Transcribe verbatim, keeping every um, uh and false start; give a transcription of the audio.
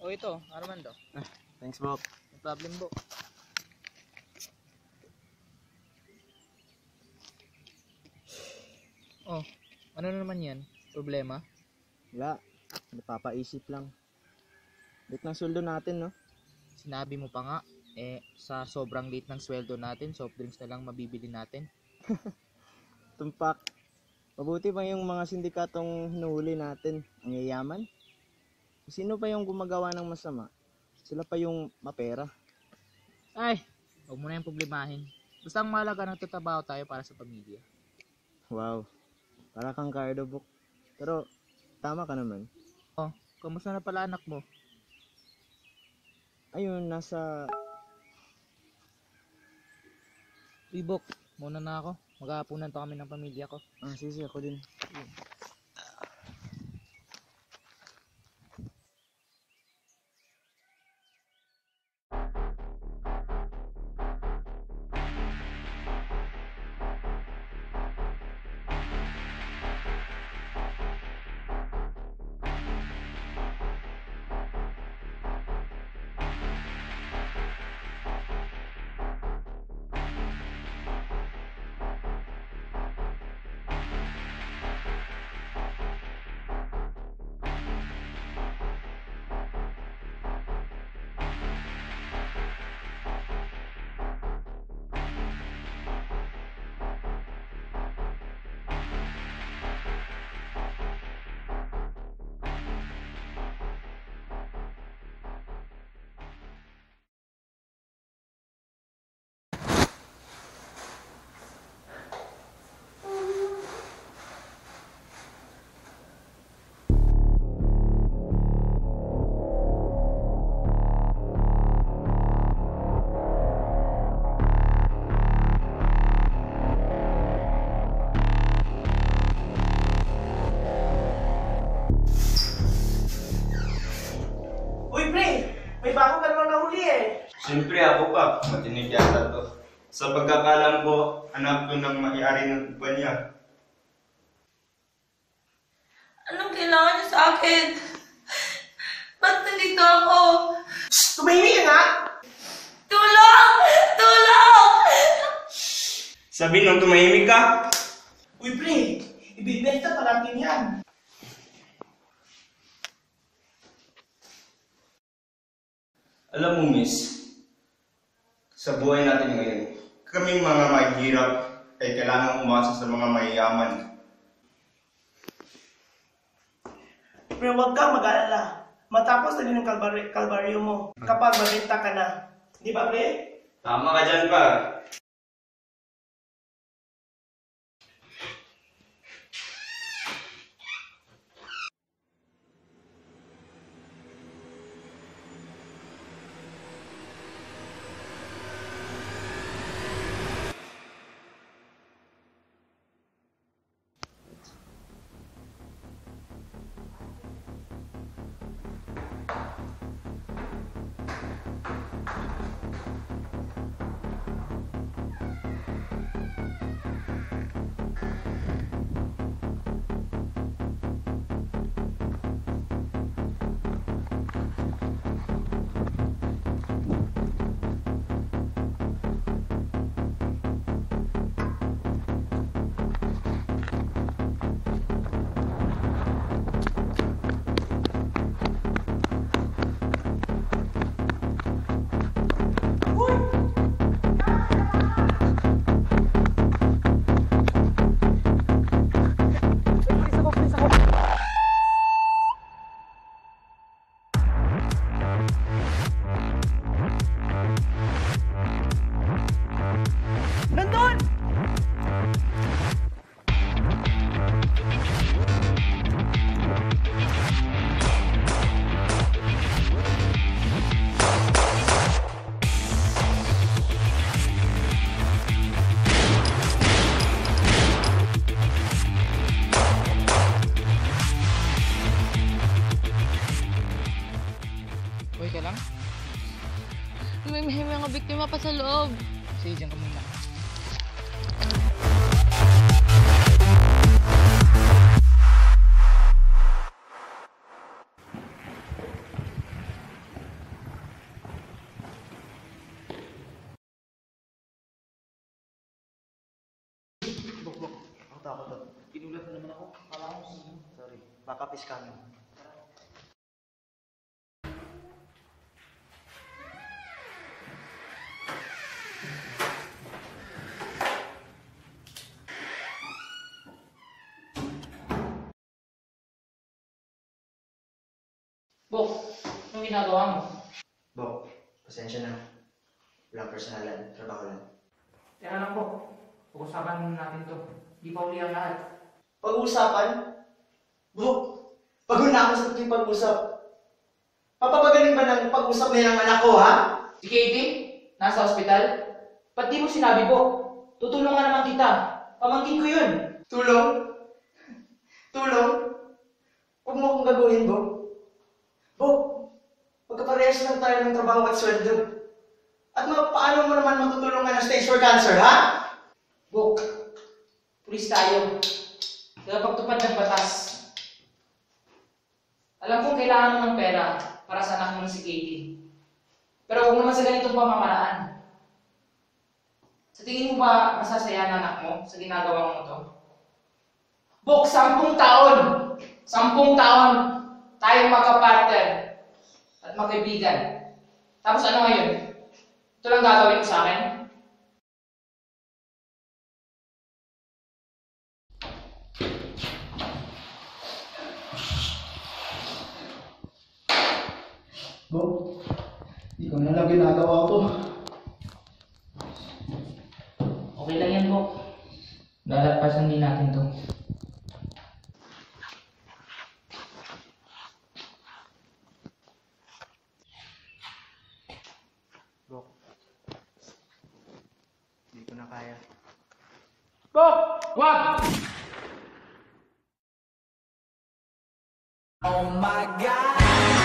O ito, Armando. Ah, thanks, Bok. No problem, Bok. Oh, ano na naman yan? Problema? Wala. Napapaisip lang. Bit ng sweldo natin, no? Sinabi mo pa nga, eh, sa sobrang late ng sweldo natin, soft drinks na lang mabibili natin. Tumpak. Mabuti pa yung mga sindikatong hinuhuli natin. Ang yayaman. Sino pa yung gumagawa ng masama? Sila pa yung mapera. Ay, huwag mo na yung problemahin. Basta ang mahalaga nagtatrabaho tayo para sa pamilya. Wow. Para kang Cardo, Bok. Pero, tama ka naman. Oh, kamusta na pala anak mo? Ayun, nasa... Uy, Bok, muna na ako. Maghahapunan pa kami ng pamilya ko. Ah, sisi, ako din. Siyempre ako pa, matinig yata to. Sa pagkakalam ko, anak ko ng may-ari ng kumpanya. Anong kailangan niyo sa akin? Ba't nandito ako? Shhh! Tumahimik ka nga! Tulong! Tulong! Sabi nung tumahimik ka? Uy, pre! Ibibenta pa natin yan! Alam mo, miss, sa buhay natin ngayon, kaming mga mahihirap ay kailangan umasa sa mga mayayaman. Pero huwag kang mag-alala. Matapos na din ang kalbar- kalbaryo mo kapag mabenta ka na. Di ba, pre? Tama ka dyan pa. Okay ka lang? May, may mga biktima pa sa loob. Sige, dyan ka muna. Ito ako to. Kinulat na naman ako. Kala ko sino. Sorry. Backup is coming. Bok, anong ginagawa mo? Bok, pasensya na. Walang personalan, trabaho lang. Teka lang po. Pag-usapan natin to. Di pa uli ang lahat. Pag-uusapan? Bok, pagod na ako sa tuwing pag-usap. Papapagaling ba ng pag-usap na ng anak ko, ha? Si Katie, nasa ospital. Ba't di mo sinabi, Bok? Tutulungan naman kita. Pamangkin ko yun. Tulong? Tulong? Huwag mo akong gagawin, Bok. Bok, magkaparehas lang tayo ng trabaho at sweldo. At ma paano mo naman matutulungan ng stage for cancer, ha? Bok, pulis tayo. Kaya pagtupad ng batas. Alam kong kailangan mo ng pera para sa anak mo na si Katie. Pero huwag naman sa ganitong pamamaraan. Sa tingin mo ba masasaya ang anak mo sa ginagawa mo to? Bok, sampung taon! Sampung taon tayong magka-partner at magkaibigan. Tapos ano ngayon? Ito lang gagawin mo sa akin? Bok, hindi ko na lang ginagawa ko. Okay lang yan, Bok. Lalagpasan din natin to. Bok, hindi ko na kaya. Bok! Wag! Oh my God!